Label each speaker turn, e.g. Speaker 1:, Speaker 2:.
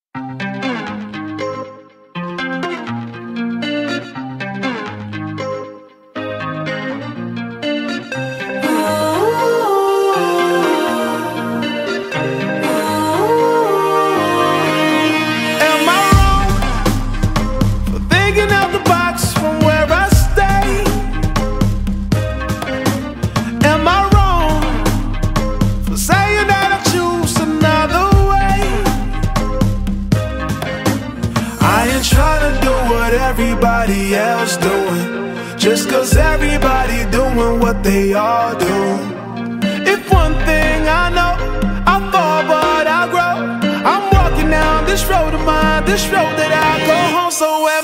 Speaker 1: Everybody else doing, just cause everybody doing what they all do. If one thing I know, I fall but I grow. I'm walking down this road of mine, this road that I go home. So